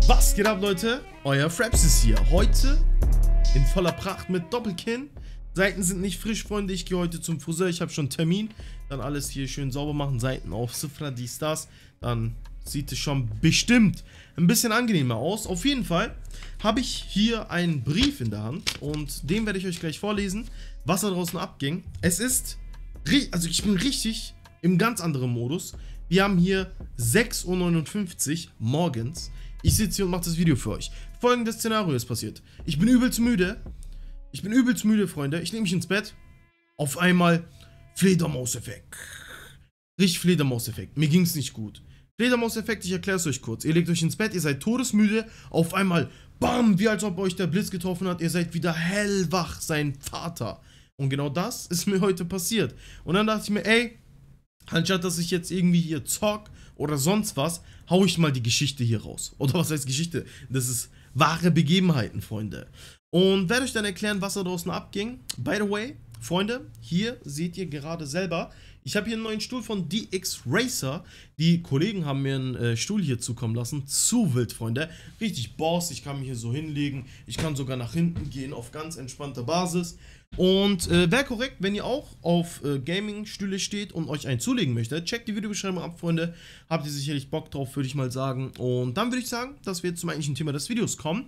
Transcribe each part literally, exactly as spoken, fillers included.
Was geht ab, Leute? Euer Fraps ist hier. Heute in voller Pracht mit Doppelkinn. Seiten sind nicht frisch, Freunde. Ich gehe heute zum Friseur. Ich habe schon einen Termin. Dann alles hier schön sauber machen. Seiten auf Zifra, dies, das. Dann sieht es schon bestimmt ein bisschen angenehmer aus. Auf jeden Fall habe ich hier einen Brief in der Hand. Und den werde ich euch gleich vorlesen, was da draußen abging. Es ist, also ich bin richtig im ganz anderen Modus. Wir haben hier sechs Uhr neunundfünfzig morgens. Ich sitze hier und mache das Video für euch. Folgendes Szenario ist passiert. Ich bin übelst müde. Ich bin übelst müde, Freunde. Ich nehme mich ins Bett. Auf einmal Fledermauseffekt. Richtig Fledermauseffekt. Mir ging es nicht gut. Fledermauseffekt, ich erkläre es euch kurz. Ihr legt euch ins Bett, ihr seid todesmüde. Auf einmal, bam, wie als ob euch der Blitz getroffen hat. Ihr seid wieder hellwach, sein Vater. Und genau das ist mir heute passiert. Und dann dachte ich mir, ey, anstatt dass ich jetzt irgendwie hier zock oder sonst was, hau ich mal die Geschichte hier raus. Oder was heißt Geschichte? Das ist wahre Begebenheiten, Freunde. Und werde euch dann erklären, was da draußen abging. By the way, Freunde, hier seht ihr gerade selber, ich habe hier einen neuen Stuhl von D X Racer. Die Kollegen haben mir einen äh, Stuhl hier zukommen lassen. Zu wild, Freunde. Richtig Boss, ich kann mich hier so hinlegen. Ich kann sogar nach hinten gehen auf ganz entspannter Basis. Und äh, wäre korrekt, wenn ihr auch auf äh, Gaming-Stühle steht und euch einen zulegen möchtet. Checkt die Videobeschreibung ab, Freunde. Habt ihr sicherlich Bock drauf, würde ich mal sagen. Und dann würde ich sagen, dass wir jetzt zum eigentlichen Thema des Videos kommen.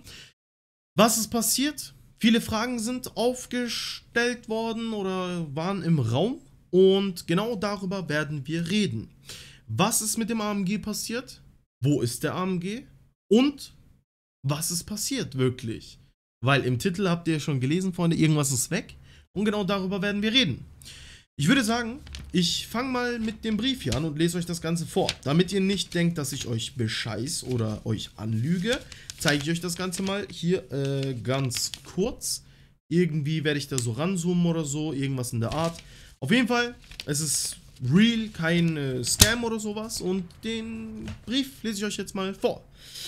Was ist passiert? Viele Fragen sind aufgestellt worden oder waren im Raum. Und genau darüber werden wir reden. Was ist mit dem A M G passiert? Wo ist der A M G? Und was ist passiert wirklich? Weil im Titel habt ihr schon gelesen, Freunde, irgendwas ist weg. Und genau darüber werden wir reden. Ich würde sagen, ich fange mal mit dem Brief hier an und lese euch das Ganze vor. Damit ihr nicht denkt, dass ich euch bescheiß oder euch anlüge, zeige ich euch das Ganze mal hier äh, ganz kurz. Irgendwie werde ich da so ranzoomen oder so, irgendwas in der Art. Auf jeden Fall, es ist real, kein äh, Scam oder sowas. Und den Brief lese ich euch jetzt mal vor.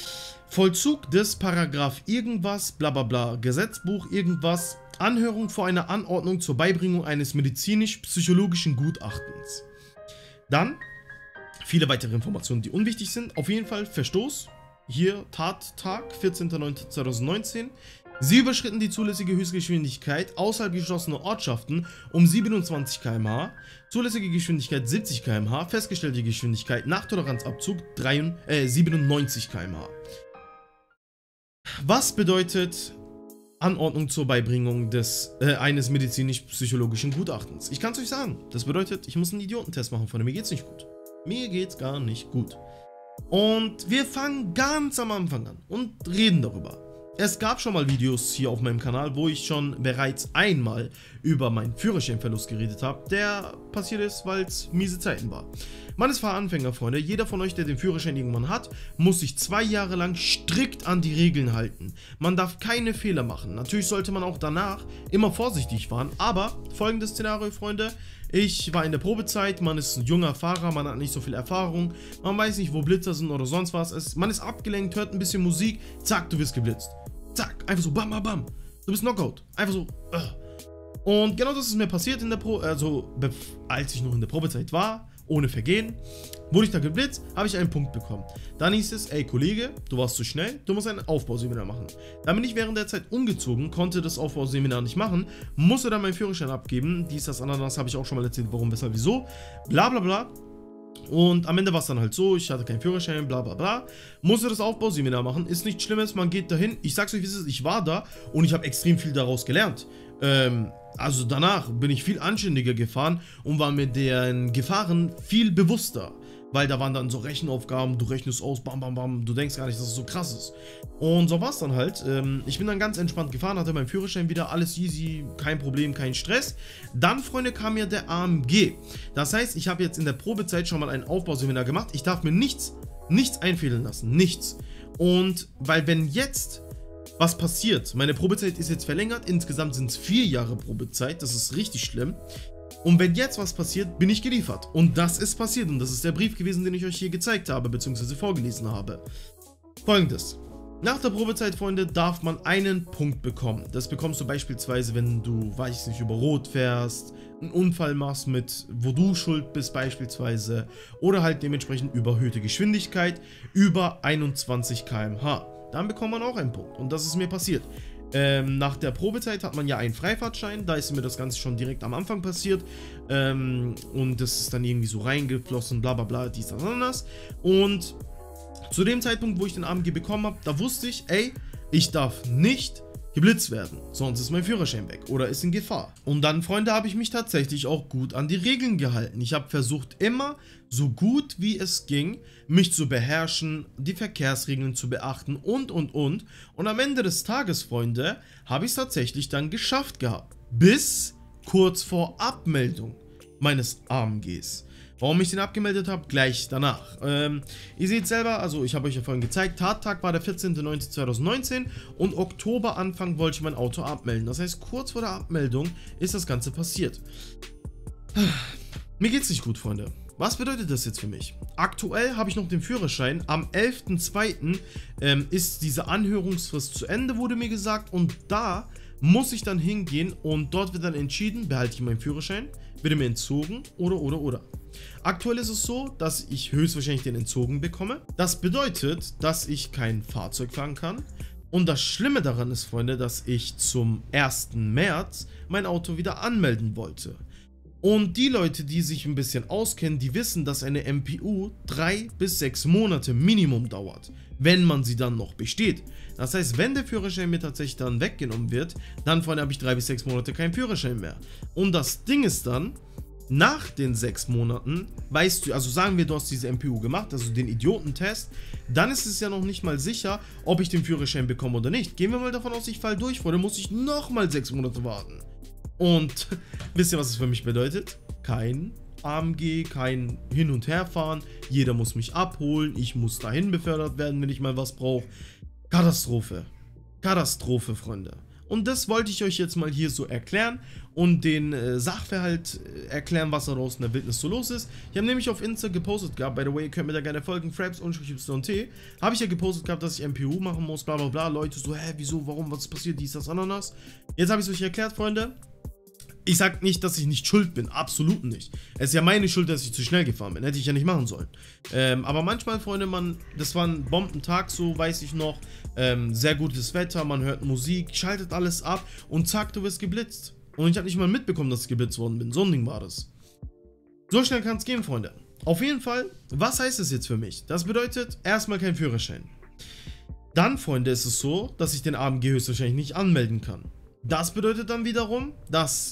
Vollzug des Paragraph irgendwas, bla bla bla, Gesetzbuch irgendwas, Anhörung vor einer Anordnung zur Beibringung eines medizinisch-psychologischen Gutachtens. Dann viele weitere Informationen, die unwichtig sind. Auf jeden Fall Verstoß, hier Tattag, vierzehnter neunter zweitausendneunzehn. Sie überschritten die zulässige Höchstgeschwindigkeit außerhalb geschlossener Ortschaften um siebenundzwanzig Kilometer pro Stunde, zulässige Geschwindigkeit siebzig Kilometer pro Stunde, festgestellte Geschwindigkeit nach Toleranzabzug siebenundneunzig Kilometer pro Stunde. Was bedeutet Anordnung zur Beibringung des, äh, eines medizinisch-psychologischen Gutachtens? Ich kann es euch sagen. Das bedeutet, ich muss einen Idiotentest machen, von mir geht's nicht gut. Mir geht's gar nicht gut. Und wir fangen ganz am Anfang an und reden darüber. Es gab schon mal Videos hier auf meinem Kanal, wo ich schon bereits einmal über meinen Führerscheinverlust geredet habe, der passiert ist, weil es miese Zeiten war. Man ist Fahranfänger, Freunde. Jeder von euch, der den Führerschein irgendwann hat, muss sich zwei Jahre lang strikt an die Regeln halten. Man darf keine Fehler machen. Natürlich sollte man auch danach immer vorsichtig fahren, aber folgendes Szenario, Freunde. Ich war in der Probezeit, man ist ein junger Fahrer, man hat nicht so viel Erfahrung, man weiß nicht, wo Blitzer sind oder sonst was. Es, man ist abgelenkt, hört ein bisschen Musik, zack, du wirst geblitzt. Zack, einfach so bam, bam, bam. Du bist Knockout. Einfach so. Uh. Und genau das ist mir passiert in der Pro, also als ich noch in der Probezeit war, ohne Vergehen, wurde ich da geblitzt, habe ich einen Punkt bekommen. Dann hieß es, ey Kollege, du warst zu schnell, du musst ein Aufbauseminar machen. Dann bin ich während der Zeit umgezogen, konnte das Aufbauseminar nicht machen, musste dann meinen Führerschein abgeben. Dies, das, Ananas, habe ich auch schon mal erzählt, warum, weshalb, wieso. Bla bla bla. Und am Ende war es dann halt so, ich hatte keinen Führerschein, bla bla bla. Musste das Aufbauseminar machen, ist nichts Schlimmes, man geht dahin. Ich sag's euch, wie es ist, ich war da und ich habe extrem viel daraus gelernt. Ähm, also danach bin ich viel anständiger gefahren und war mit den Gefahren viel bewusster. Weil da waren dann so Rechenaufgaben, du rechnest aus, bam bam bam, du denkst gar nicht, dass es so krass ist. Und so war es dann halt. Ähm, ich bin dann ganz entspannt gefahren, hatte meinen Führerschein wieder, alles easy, kein Problem, kein Stress. Dann, Freunde, kam mir der A M G. Das heißt, ich habe jetzt in der Probezeit schon mal ein Aufbauseminar gemacht. Ich darf mir nichts, nichts einfehlen lassen, nichts. Und weil wenn jetzt was passiert, meine Probezeit ist jetzt verlängert, insgesamt sind es vier Jahre Probezeit, das ist richtig schlimm. Und wenn jetzt was passiert, bin ich geliefert. Und das ist passiert. Und das ist der Brief gewesen, den ich euch hier gezeigt habe, beziehungsweise vorgelesen habe. Folgendes. Nach der Probezeit, Freunde, darf man einen Punkt bekommen. Das bekommst du beispielsweise, wenn du, weiß nicht, über Rot fährst, einen Unfall machst, mit, wo du schuld bist beispielsweise, oder halt dementsprechend überhöhte Geschwindigkeit über einundzwanzig Kilometer pro Stunde. dann bekommt man auch einen Punkt. Und das ist mir passiert. Ähm, nach der Probezeit hat man ja einen Freifahrtschein, da ist mir das Ganze schon direkt am Anfang passiert. Ähm, und das ist dann irgendwie so reingeflossen, bla bla bla, dies, das, anders. Und zu dem Zeitpunkt, wo ich den A M G bekommen habe, da wusste ich, ey, ich darf nicht geblitzt werden, sonst ist mein Führerschein weg oder ist in Gefahr. Und dann, Freunde, habe ich mich tatsächlich auch gut an die Regeln gehalten. Ich habe versucht, immer so gut wie es ging, mich zu beherrschen, die Verkehrsregeln zu beachten und und und. Und am Ende des Tages, Freunde, habe ich es tatsächlich dann geschafft gehabt. Bis kurz vor Abmeldung meines A M Gs. Warum ich den abgemeldet habe, gleich danach. Ähm, ihr seht selber, also ich habe euch ja vorhin gezeigt, Tattag war der vierzehnte neunte zweitausendneunzehn und Oktober Anfang wollte ich mein Auto abmelden. Das heißt, kurz vor der Abmeldung ist das Ganze passiert. Mir geht's nicht gut, Freunde. Was bedeutet das jetzt für mich? Aktuell habe ich noch den Führerschein. Am elften zweiten ähm, ist diese Anhörungsfrist zu Ende, wurde mir gesagt. Und da muss ich dann hingehen und dort wird dann entschieden, behalte ich meinen Führerschein, wird er mir entzogen oder oder oder. Aktuell ist es so, dass ich höchstwahrscheinlich den entzogen bekomme. Das bedeutet, dass ich kein Fahrzeug fahren kann. Und das Schlimme daran ist, Freunde, dass ich zum ersten März mein Auto wieder anmelden wollte. Und die Leute, die sich ein bisschen auskennen, die wissen, dass eine M P U drei bis sechs Monate Minimum dauert, wenn man sie dann noch besteht. Das heißt, wenn der Führerschein mir tatsächlich dann weggenommen wird, dann, Freunde, habe ich drei bis sechs Monate keinen Führerschein mehr. Und das Ding ist dann, nach den sechs Monaten, weißt du, also sagen wir, du hast diese M P U gemacht, also den Idiotentest, dann ist es ja noch nicht mal sicher, ob ich den Führerschein bekomme oder nicht. Gehen wir mal davon aus, ich falle durch, dann muss ich nochmal sechs Monate warten. Und wisst ihr, was es für mich bedeutet? Kein A M G, kein Hin- und Herfahren, jeder muss mich abholen, ich muss dahin befördert werden, wenn ich mal was brauche. Katastrophe. Katastrophe, Freunde. Und das wollte ich euch jetzt mal hier so erklären und den äh, Sachverhalt äh, erklären, was da draußen in der Wildnis so los ist. Ich habe nämlich auf Insta gepostet gehabt, by the way, ihr könnt mir da gerne folgen, Fraps und T. Habe ich ja gepostet gehabt, dass ich M P U machen muss, bla bla bla. Leute so, hä, wieso, warum, was ist passiert, dies, das, Ananas. Jetzt habe ich es euch erklärt, Freunde. Ich sag nicht, dass ich nicht schuld bin, absolut nicht. Es ist ja meine Schuld, dass ich zu schnell gefahren bin, hätte ich ja nicht machen sollen. Ähm, aber manchmal, Freunde, man, das war ein Bombentag, so weiß ich noch, ähm, sehr gutes Wetter, man hört Musik, schaltet alles ab und zack, du wirst geblitzt. Und ich habe nicht mal mitbekommen, dass ich geblitzt worden bin, so ein Ding war das. So schnell kann es gehen, Freunde. Auf jeden Fall, was heißt das jetzt für mich? Das bedeutet, erstmal kein Führerschein. Dann, Freunde, ist es so, dass ich den A M G höchstwahrscheinlich nicht anmelden kann. Das bedeutet dann wiederum, dass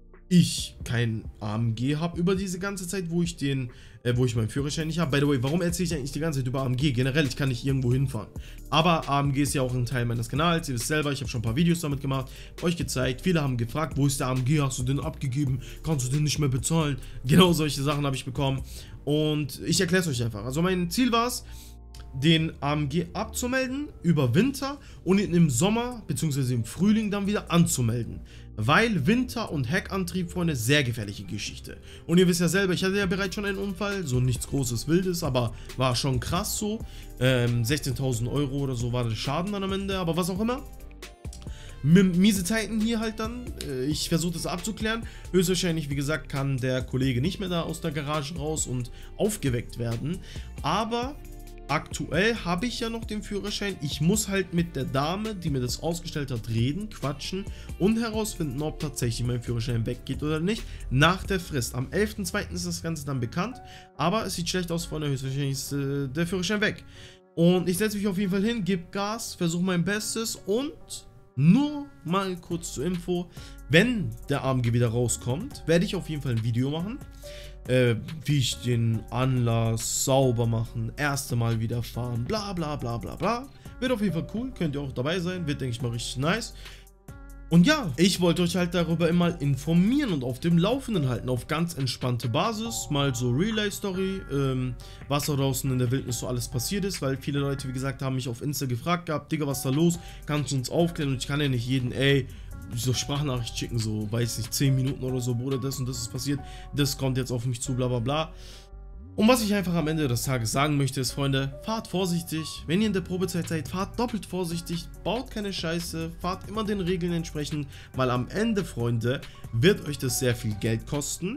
ich kein A M G habe über diese ganze Zeit, wo ich den, äh, wo ich meinen Führerschein nicht habe. By the way, warum erzähle ich eigentlich die ganze Zeit über A M G? Generell, ich kann nicht irgendwo hinfahren. Aber A M G ist ja auch ein Teil meines Kanals. Ihr wisst selber, ich habe schon ein paar Videos damit gemacht, euch gezeigt. Viele haben gefragt, wo ist der A M G? Hast du den abgegeben? Kannst du den nicht mehr bezahlen? Genau solche Sachen habe ich bekommen. Und ich erkläre es euch einfach. Also mein Ziel war es, den A M G abzumelden über Winter und ihn im Sommer bzw. im Frühling dann wieder anzumelden. Weil Winter- und Heckantrieb, Freunde, sehr gefährliche Geschichte. Und ihr wisst ja selber, ich hatte ja bereits schon einen Unfall, so nichts Großes, Wildes, aber war schon krass so. Ähm, sechzehntausend Euro oder so war der Schaden dann am Ende, aber was auch immer. Miese Zeiten hier halt dann, ich versuche das abzuklären. Höchstwahrscheinlich, wie gesagt, kann der Kollege nicht mehr da aus der Garage raus und aufgeweckt werden. Aber aktuell habe ich ja noch den Führerschein. Ich muss halt mit der Dame, die mir das ausgestellt hat, reden, quatschen und herausfinden, ob tatsächlich mein Führerschein weggeht oder nicht. Nach der Frist. Am elften zweiten ist das Ganze dann bekannt. Aber es sieht schlecht aus, Freunde. Höchstwahrscheinlich ist äh, der Führerschein weg. Und ich setze mich auf jeden Fall hin, gebe Gas, versuche mein Bestes und nur mal kurz zur Info, wenn der A M G wieder rauskommt, werde ich auf jeden Fall ein Video machen. Äh, wie ich den Anlass sauber machen, erste Mal wieder fahren, bla bla bla bla bla. Wird auf jeden Fall cool, könnt ihr auch dabei sein, wird, denke ich mal, richtig nice. Und ja, ich wollte euch halt darüber immer informieren und auf dem Laufenden halten, auf ganz entspannte Basis, mal so Real-Life-Story, ähm, was da draußen in der Wildnis so alles passiert ist, weil viele Leute, wie gesagt, haben mich auf Insta gefragt gehabt, Digga, was ist da los, kannst du uns aufklären? Und ich kann ja nicht jeden, ey, so Sprachnachricht schicken, so, weiß nicht, zehn Minuten oder so, Bruder, das und das ist passiert, das kommt jetzt auf mich zu, bla bla bla. Und was ich einfach am Ende des Tages sagen möchte ist, Freunde, fahrt vorsichtig, wenn ihr in der Probezeit seid, fahrt doppelt vorsichtig, baut keine Scheiße, fahrt immer den Regeln entsprechend, weil am Ende, Freunde, wird euch das sehr viel Geld kosten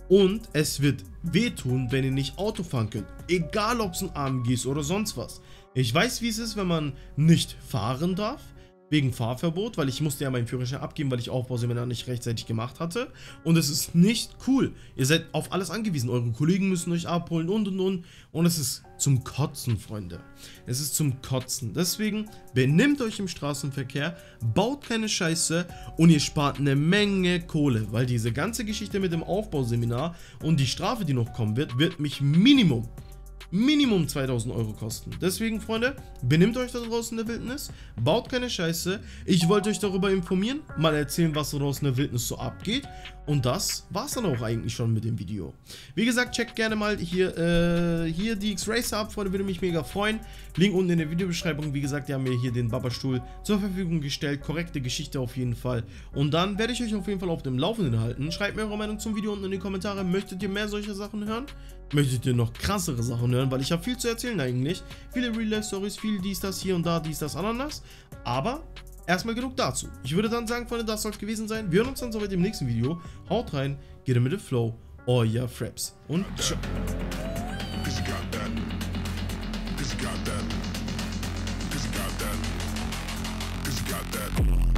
Und es wird wehtun, wenn ihr nicht Auto fahren könnt. Egal, ob es ein A M G ist oder sonst was. Ich weiß, wie es ist, wenn man nicht fahren darf. Wegen Fahrverbot, weil ich musste ja meinen Führerschein abgeben, weil ich Aufbauseminar nicht rechtzeitig gemacht hatte. Und es ist nicht cool. Ihr seid auf alles angewiesen. Eure Kollegen müssen euch abholen und und und. Und es ist zum Kotzen, Freunde. Es ist zum Kotzen. Deswegen benimmt euch im Straßenverkehr, baut keine Scheiße und ihr spart eine Menge Kohle. Weil diese ganze Geschichte mit dem Aufbauseminar und die Strafe, die noch kommen wird, wird mich Minimum Minimum zweitausend Euro kosten. Deswegen, Freunde, benimmt euch da draußen in der Wildnis, baut keine Scheiße. Ich wollte euch darüber informieren, mal erzählen, was da draußen in der Wildnis so abgeht. Und das war's dann auch eigentlich schon mit dem Video. Wie gesagt, checkt gerne mal hier, äh, hier die X-Racer ab, Freunde, würde mich mega freuen. Link unten in der Videobeschreibung. Wie gesagt, die haben mir hier den Baba-Stuhl zur Verfügung gestellt. Korrekte Geschichte auf jeden Fall. Und dann werde ich euch auf jeden Fall auf dem Laufenden halten. Schreibt mir eure Meinung zum Video unten in die Kommentare. Möchtet ihr mehr solcher Sachen hören? Möchtet ihr noch krassere Sachen hören? Weil ich habe viel zu erzählen eigentlich. Viele Real-Life-Stories, viel dies, das, hier und da, dies, das, ananas. Aber erstmal genug dazu. Ich würde dann sagen, Freunde, das soll es gewesen sein. Wir hören uns dann soweit im nächsten Video. Haut rein, geht mit dem Flow. Euer Fraps. Und ciao. Got that.